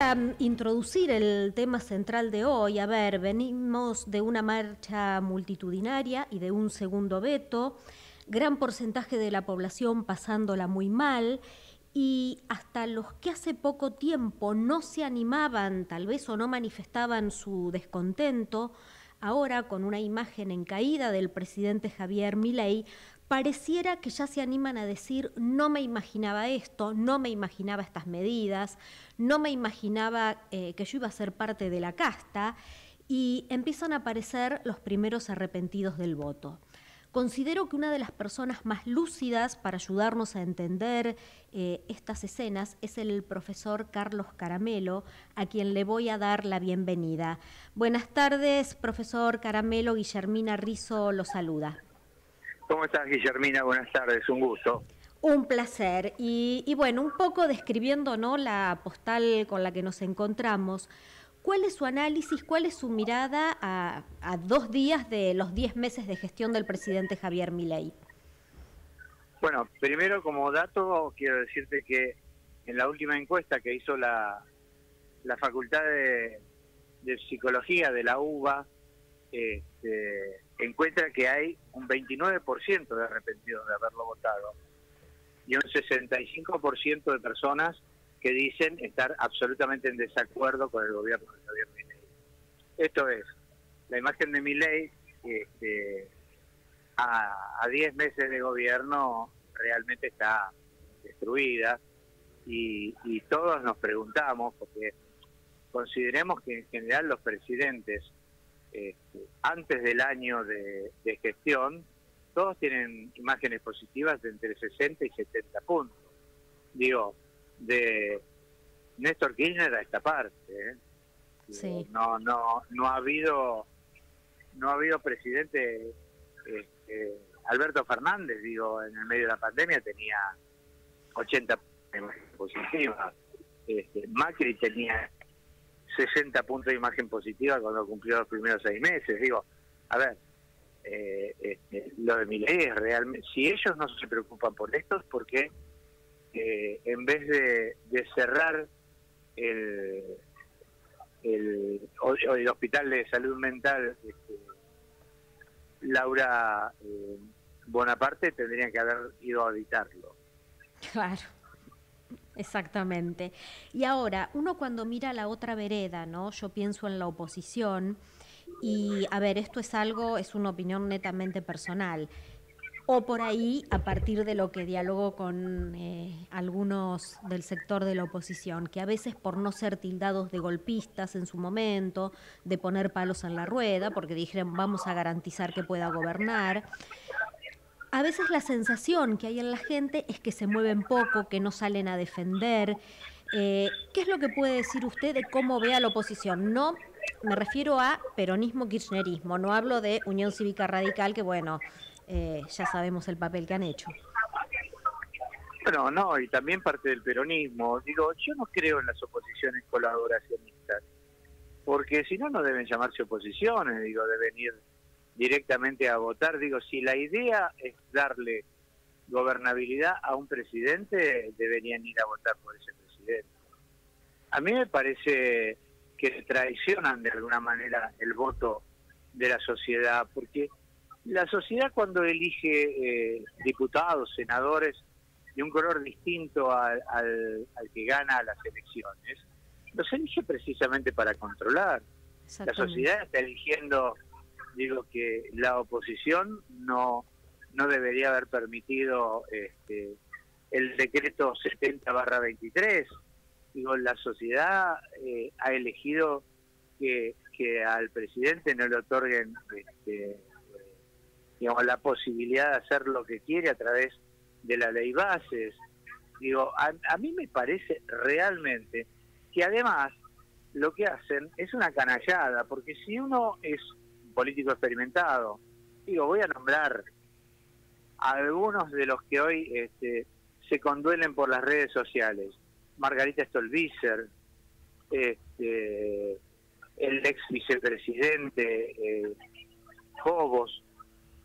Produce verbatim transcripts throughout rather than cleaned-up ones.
para mm, introducir el tema central de hoy, a ver, venimos de una marcha multitudinaria y de un segundo veto, gran porcentaje de la población pasándola muy mal, y hasta los que hace poco tiempo no se animaban, tal vez, o no manifestaban su descontento, ahora con una imagen en caída del presidente Javier Milei, pareciera que ya se animan a decir: no me imaginaba esto, no me imaginaba estas medidas, no me imaginaba eh, que yo iba a ser parte de la casta, y empiezan a aparecer los primeros arrepentidos del voto. Considero que una de las personas más lúcidas para ayudarnos a entender eh, estas escenas es el profesor Carlos Caramelo, a quien le voy a dar la bienvenida. Buenas tardes, profesor Caramelo. Guillermina Rizzo lo saluda. ¿Cómo estás, Guillermina? Buenas tardes, un gusto. Un placer. Y, y bueno, un poco describiendo, ¿no?, la postal con la que nos encontramos, ¿cuál es su análisis, cuál es su mirada a, a dos días de los diez meses de gestión del presidente Javier Milei? Bueno, primero como dato quiero decirte que en la última encuesta que hizo la, la Facultad de, de Psicología de la UBA, este, encuentra que hay un veintinueve por ciento de arrepentidos de haberlo votado y un sesenta y cinco por ciento de personas que dicen estar absolutamente en desacuerdo con el gobierno de Javier Milei. Esto es, la imagen de Milei este, a, a diez meses de gobierno realmente está destruida y, y todos nos preguntamos, porque consideremos que en general los presidentes este, antes del año de, de gestión todos tienen imágenes positivas de entre sesenta y setenta puntos. Digo, de Néstor Kirchner a esta parte, ¿eh? Sí. no no no ha habido no ha habido presidente. este, Alberto Fernández, digo, en el medio de la pandemia tenía ochenta imágenes positivas. este, Macri tenía sesenta puntos de imagen positiva cuando cumplió los primeros seis meses. Digo, a ver, eh, este, lo de Milei es realmente, si ellos no se preocupan por esto, es porque Eh, en vez de, de cerrar el, el, el hospital de salud mental este, Laura eh, Bonaparte, tendrían que haber ido a auditarlo. Claro, exactamente. Y ahora, uno cuando mira la otra vereda, ¿no? Yo pienso en la oposición y, a ver, esto es algo, es una opinión netamente personal. O por ahí, a partir de lo que dialogo con eh, algunos del sector de la oposición, que a veces por no ser tildados de golpistas en su momento, de poner palos en la rueda, porque dijeron vamos a garantizar que pueda gobernar, a veces la sensación que hay en la gente es que se mueven poco, que no salen a defender. Eh, ¿Qué es lo que puede decir usted de cómo ve a la oposición? No me refiero a peronismo-kirchnerismo, no hablo de Unión Cívica Radical, que bueno, eh, ya sabemos el papel que han hecho. Bueno, no, y también parte del peronismo. Digo, yo no creo en las oposiciones colaboracionistas, porque si no, no deben llamarse oposiciones, digo, deben ir directamente a votar. Digo, si la idea es darle gobernabilidad a un presidente, deberían ir a votar por ese presidente. A mí me parece que traicionan de alguna manera el voto de la sociedad, porque la sociedad cuando elige eh, diputados, senadores de un color distinto al, al, al que gana las elecciones, los elige precisamente para controlar. La sociedad está eligiendo, digo, que la oposición no no debería haber permitido este, el decreto setenta barra veintitrés. Digo, la sociedad eh, ha elegido que, que al presidente no le otorguen este, digamos, la posibilidad de hacer lo que quiere a través de la ley bases. Digo, a, a mí me parece realmente que además lo que hacen es una canallada, porque si uno es un político experimentado, digo, voy a nombrar a algunos de los que hoy este, se conduelen por las redes sociales: Margarita Stolbizer, este, el ex vicepresidente eh, Cobos.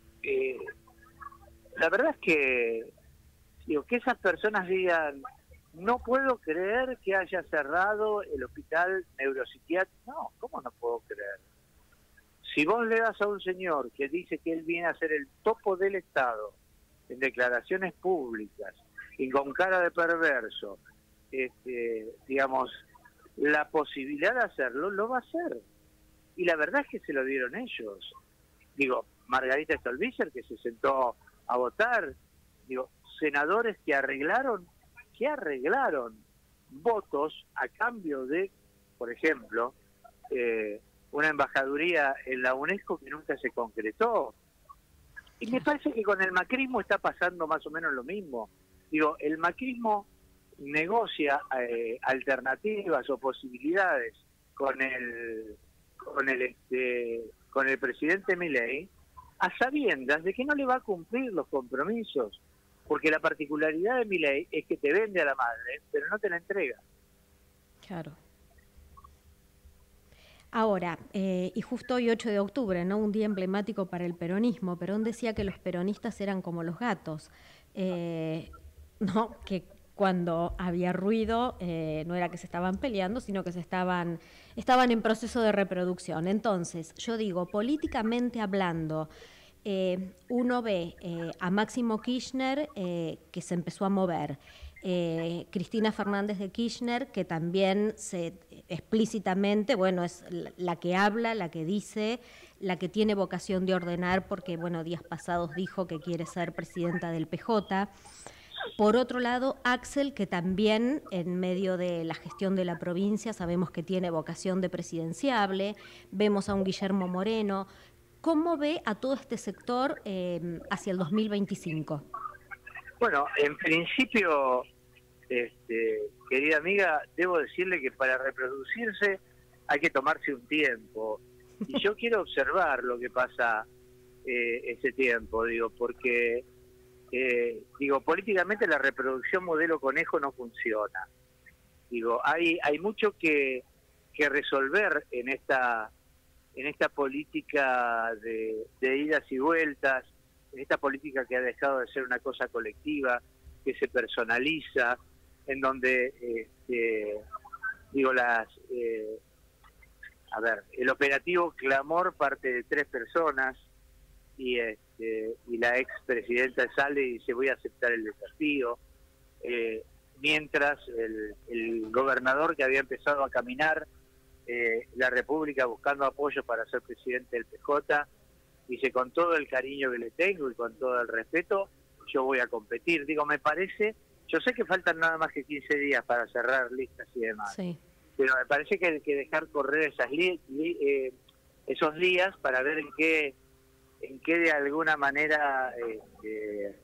Eh, la verdad es que digo, que esas personas digan no puedo creer que haya cerrado el hospital neuropsiquiátrico. No, ¿cómo no puedo creer? Si vos le das a un señor que dice que él viene a ser el topo del Estado, en declaraciones públicas, y con cara de perverso, este, digamos, la posibilidad de hacerlo, lo va a hacer. Y la verdad es que se lo dieron ellos. Digo, Margarita Stolbizer, que se sentó a votar, digo, senadores que arreglaron, que arreglaron votos a cambio de, por ejemplo, eh, una embajaduría en la UNESCO que nunca se concretó. Y me parece que con el macrismo está pasando más o menos lo mismo. Digo, el macrismo negocia eh, alternativas o posibilidades con el con el este con el presidente Milei, a sabiendas de que no le va a cumplir los compromisos, porque la particularidad de Milei es que te vende a la madre, pero no te la entrega. Claro. Ahora, eh, y justo hoy ocho de octubre, ¿no? Un día emblemático para el peronismo. Perón decía que los peronistas eran como los gatos, eh, ¿no? Que cuando había ruido eh, no era que se estaban peleando, sino que se estaban, estaban en proceso de reproducción. Entonces, yo digo, políticamente hablando, eh, uno ve eh, a Máximo Kirchner eh, que se empezó a mover, Eh, Cristina Fernández de Kirchner, que también se explícitamente, bueno, es la que habla, la que dice, la que tiene vocación de ordenar, porque, bueno, días pasados dijo que quiere ser presidenta del P J. Por otro lado, Axel, que también en medio de la gestión de la provincia sabemos que tiene vocación de presidenciable, vemos a un Guillermo Moreno. ¿Cómo ve a todo este sector eh, hacia el dos mil veinticinco? Bueno, en principio, este, querida amiga, debo decirle que para reproducirse hay que tomarse un tiempo. Y yo quiero observar lo que pasa eh, ese tiempo, digo, porque, eh, digo, políticamente la reproducción modelo conejo no funciona. Digo, hay hay mucho que, que resolver en esta en esta política de, de idas y vueltas, en esta política que ha dejado de ser una cosa colectiva, que se personaliza, en donde, este, digo, las, eh, a ver, el operativo Clamor parte de tres personas y, este, y la expresidenta sale y dice voy a aceptar el desafío, eh, mientras el, el gobernador que había empezado a caminar eh, la República buscando apoyo para ser presidente del P J, dice, con todo el cariño que le tengo y con todo el respeto, yo voy a competir. Digo, me parece, yo sé que faltan nada más que quince días para cerrar listas y demás, sí, pero me parece que hay que dejar correr esas li, li, eh, esos días para ver en qué, en qué de alguna manera eh,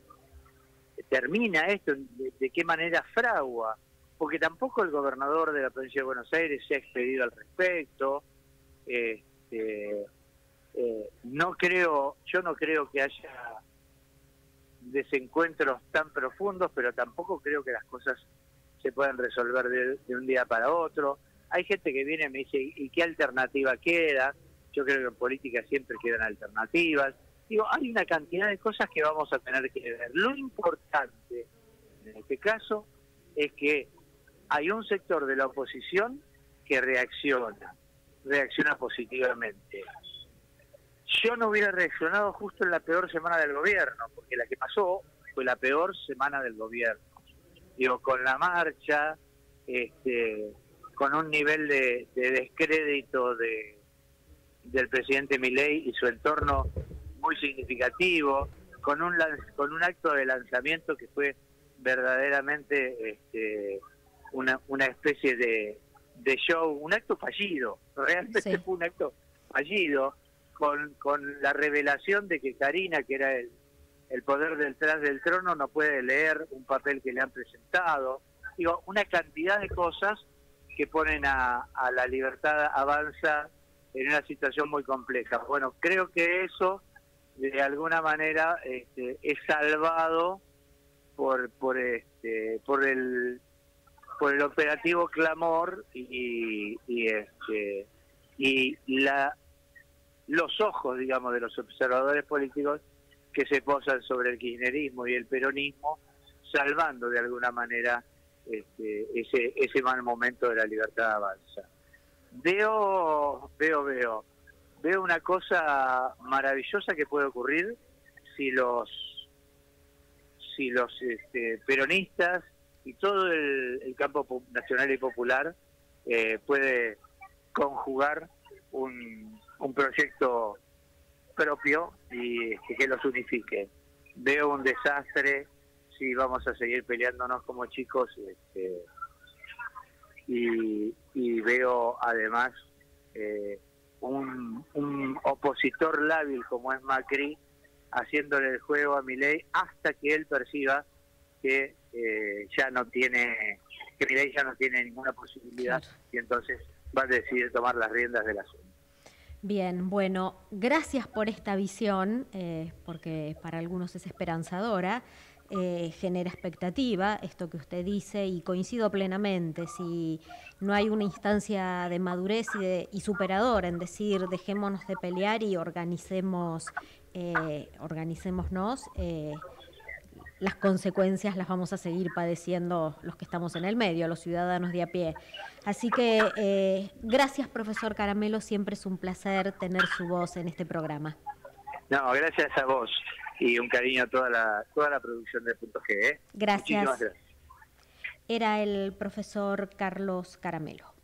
termina esto, de, de qué manera fragua, porque tampoco el gobernador de la provincia de Buenos Aires se ha expedido al respecto. Este, Eh, no creo, yo no creo que haya desencuentros tan profundos, pero tampoco creo que las cosas se puedan resolver de, de un día para otro. Hay gente que viene y me dice, ¿y qué alternativa queda? Yo creo que en política siempre quedan alternativas. Digo, hay una cantidad de cosas que vamos a tener que ver. Lo importante en este caso es que hay un sector de la oposición que reacciona, reacciona positivamente. Yo no hubiera reaccionado justo en la peor semana del gobierno, porque la que pasó fue la peor semana del gobierno. Digo, con la marcha, este, con un nivel de, de descrédito de, del presidente Milei y su entorno muy significativo, con un con un acto de lanzamiento que fue verdaderamente este, una, una especie de, de show, un acto fallido, realmente sí. Fue un acto fallido. Con, con la revelación de que Karina, que era el, el poder detrás del trono, no puede leer un papel que le han presentado. Digo, una cantidad de cosas que ponen a, a la Libertad Avanza en una situación muy compleja. Bueno, creo que eso, de alguna manera, este, es salvado por por este por el por el operativo Clamor y, y este y la los ojos, digamos, de los observadores políticos que se posan sobre el kirchnerismo y el peronismo, salvando de alguna manera este, ese, ese mal momento de la libertad avanza. Veo, veo, veo, veo una cosa maravillosa que puede ocurrir si los, si los este, peronistas y todo el, el campo nacional y popular eh, puede conjugar un, un proyecto propio y este, que los unifique. Veo un desastre si vamos a seguir peleándonos como chicos, este, y, y veo además eh, un, un opositor lábil como es Macri haciéndole el juego a Milei hasta que él perciba que eh, ya no tiene, que Milei ya no tiene ninguna posibilidad, claro. Y entonces va a decidir tomar las riendas del asunto. Bien, bueno, gracias por esta visión, eh, porque para algunos es esperanzadora, eh, genera expectativa, esto que usted dice, y coincido plenamente. Si no hay una instancia de madurez y, de, y superadora en decir dejémonos de pelear y organicemos, eh, organicémonos, eh, las consecuencias las vamos a seguir padeciendo los que estamos en el medio, los ciudadanos de a pie. Así que eh, gracias, profesor Caramelo, siempre es un placer tener su voz en este programa. No, gracias a vos y un cariño a toda la, toda la producción de Punto G. ¿eh? Gracias. Muchísimas gracias. Era el profesor Carlos Caramelo.